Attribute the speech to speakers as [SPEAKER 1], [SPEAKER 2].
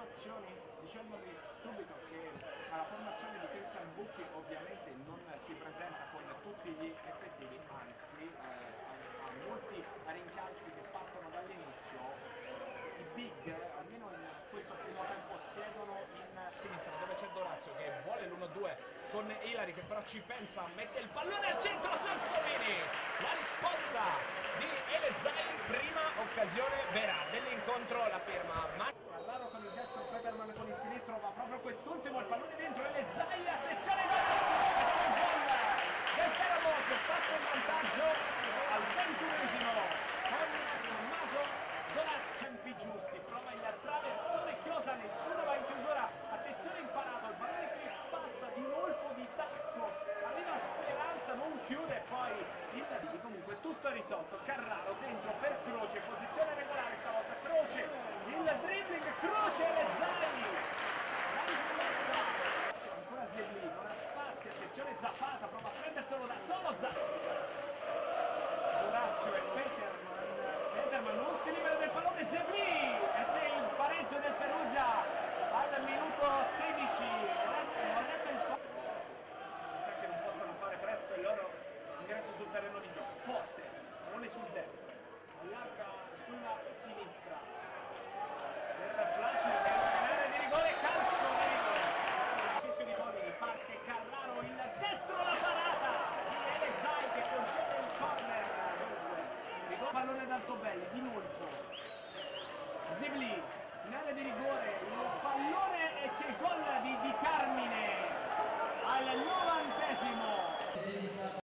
[SPEAKER 1] osservazioni, dicendogli subito che alla formazione di Christian Bucchi ovviamente non si presenta con tutti gli effettivi, anzi ha molti rincalzi che partono dall'inizio. I big, almeno in questo primo tempo, siedono in sinistra dove c'è Dorazio che vuole l'1-2 con Ilari, che però ci pensa, mette il pallone al centro, Sansovini! La risposta di Elezai, prima occasione vera dell'incontro, la firma Carraro con il destro, Peterman con il sinistro, va proprio quest'ultimo, il pallone dentro, Elezai, attenzione del Teramo che passa in vantaggio al 21esimo con Tommaso Dorazio. Tempi giusti, prova il traversone, Chiosa, nessuno va in chiusura, attenzione, imparato, il pallone che passa di Nolfo di tacco, arriva Speranza, non chiude, poi il comunque tutto risolto, Carraro dentro per Croce, posizione regolare stavolta, Croce, il dribbling, Croce e Rezzani, la risposta, ancora Zebli, non ha spazio, attenzione Zapata, prova a prenderselo da solo, Dorazio e Peterman non si libera del pallone, Zebli, e c'è il pareggio del Perugia al minuto 16, vorrebbe il sa che non possano fare presto il loro ingresso sul terreno di gioco, forte, pallone sul destro, allarga sulla sinistra, per Placido che è in area di rigore, calcio di rigore, fischio di Poli, parte Carraro, il destro, la parata di Elezai che concede il corner, pallone da Altobelli, di Nolfo, Zebli, in area di rigore, il pallone e c'è il gol di Carmine al 90esimo.